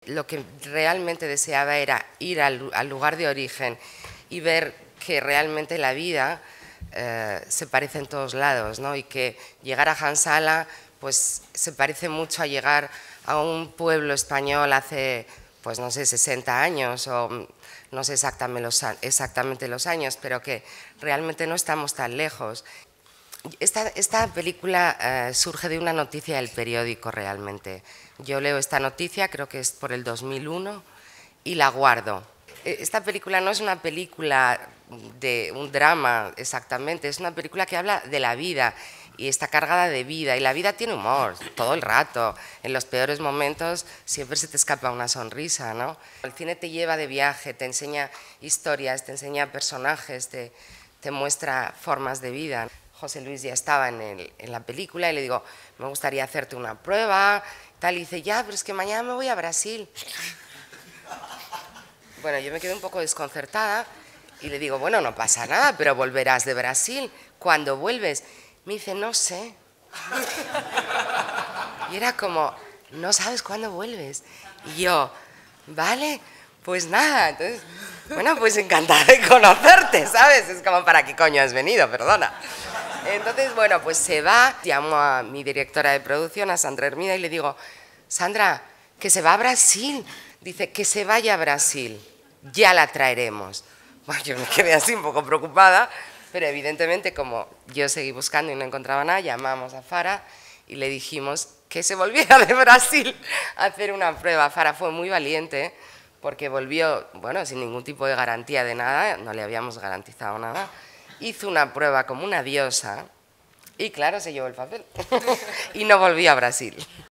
lo que realmente deseaba era ir al lugar de origen y ver que realmente la vida se parece en todos lados, ¿no? Y que llegar a Hansala pues se parece mucho a llegar a un pueblo español hace, pues no sé, 60 años o no sé exactamente los años, pero que realmente no estamos tan lejos. Esta película surge de una noticia del periódico realmente. Yo leo esta noticia, creo que es por el 2001, y la guardo. Esta película no es una película de un drama exactamente, es una película que habla de la vida y está cargada de vida, y la vida tiene humor todo el rato. En los peores momentos siempre se te escapa una sonrisa, ¿no? El cine te lleva de viaje, te enseña historias, te enseña personajes, te muestra formas de vida. José Luis ya estaba en la película y le digo, me gustaría hacerte una prueba, tal, y dice, ya, pero es que mañana me voy a Brasil. Bueno, yo me quedé un poco desconcertada y le digo, bueno, no pasa nada, pero volverás de Brasil. ¿Cuándo vuelves? Me dice, no sé. Y era como, no sabes cuándo vuelves. Y yo, vale, pues nada. Entonces, bueno, pues encantada de conocerte, ¿sabes? Es como, ¿para qué coño has venido? Perdona. Entonces, bueno, pues se va, llamo a mi directora de producción, a Sandra Hermida, y le digo, Sandra, que se va a Brasil. Dice, que se vaya a Brasil, ya la traeremos. Bueno, yo me quedé así un poco preocupada, pero evidentemente como yo seguí buscando y no encontraba nada, llamamos a Fara y le dijimos que se volviera de Brasil a hacer una prueba. Fara fue muy valiente porque volvió, bueno, sin ningún tipo de garantía de nada, no le habíamos garantizado nada. Hizo una prueba como una diosa y claro, se llevó el papel y no volvió a Brasil.